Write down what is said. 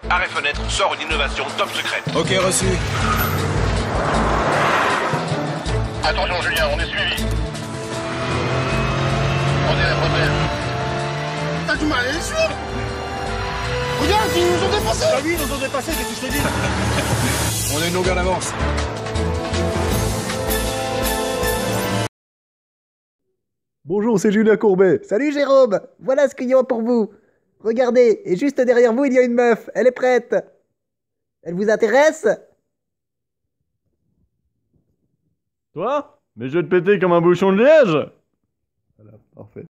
Arrêt fenêtre sort une innovation top secrète. Ok, reçu. Attention Julien, on est suivi. On est la protège. T'as du mal à les suivre. Regarde, ils nous ont dépassés. Ah oui, ils nous ont dépassés, qu'est-ce que je te dis? On a une longueur d'avance. Bonjour, c'est Julien Courbet. Salut Jérôme, voilà ce qu'il y a pour vous. Regardez, et juste derrière vous, il y a une meuf. Elle est prête. Elle vous intéresse? Toi? Mais je vais te péter comme un bouchon de liège! Voilà, parfait.